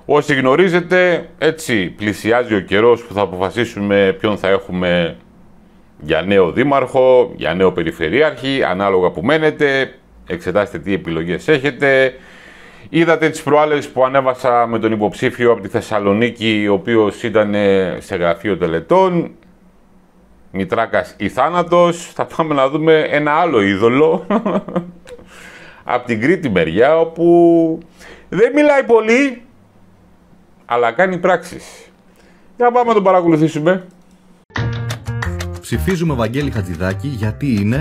Όσοι γνωρίζετε, έτσι πλησιάζει ο καιρός που θα αποφασίσουμε ποιον θα έχουμε για νέο δήμαρχο, για νέο περιφερειάρχη, ανάλογα που μένετε, εξετάστε τι επιλογές έχετε. Είδατε τις προάλλες που ανέβασα με τον υποψήφιο από τη Θεσσαλονίκη, ο οποίος ήταν σε γραφείο τελετών, Μητράκας ή θάνατος. Θα πάμε να δούμε ένα άλλο είδωλο από την Κρήτη μεριά, όπου δεν μιλάει πολύ, αλλά κάνει πράξεις. Για πάμε να τον παρακολουθήσουμε. Ψηφίζουμε Βαγγέλη Χατζηδάκη γιατί είναι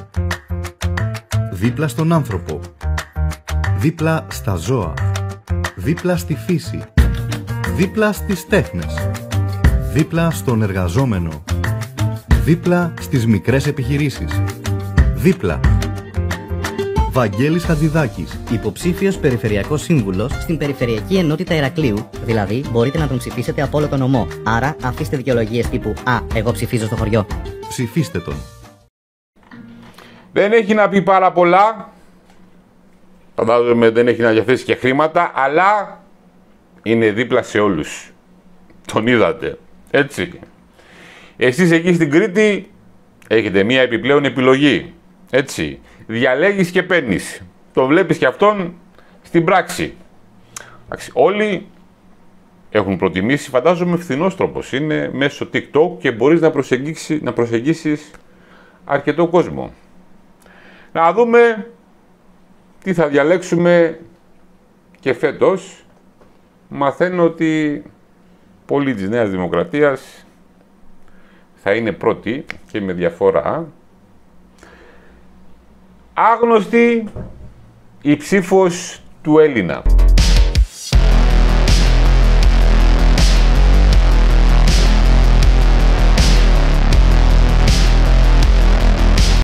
δίπλα στον άνθρωπο, δίπλα στα ζώα, δίπλα στη φύση, δίπλα στις τέχνες, δίπλα στον εργαζόμενο, δίπλα στις μικρές επιχειρήσεις, δίπλα. Βαγγέλης Χατζηδάκης, υποψήφιος περιφερειακός σύμβουλος στην Περιφερειακή Ενότητα Ηρακλείου. Δηλαδή, μπορείτε να τον ψηφίσετε από όλο τον νομό. Άρα, αφήστε δικαιολογίες τύπου «Α, εγώ ψηφίζω στο χωριό». ψηφίστε τον. Δεν έχει να πει πάρα πολλά. Φαντάζομαι δεν έχει να διαθέσει και χρήματα, αλλά είναι δίπλα σε όλους. Τον είδατε. Έτσι. Εσείς εκεί στην Κρήτη έχετε μία επιπλέον επιλογή. Έτσι. Διαλέγεις και παίρνεις. Το βλέπεις και αυτόν στην πράξη. Όλοι έχουν προτιμήσει, φαντάζομαι, φθηνός τρόπος. Είναι μέσω TikTok και μπορείς να προσεγγίσεις αρκετό κόσμο. Να δούμε τι θα διαλέξουμε και φέτος. Μαθαίνω ότι πολλοί της Νέας Δημοκρατίας θα είναι πρώτοι και με διαφορά. Άγνωστη η ψήφος του Έλληνα.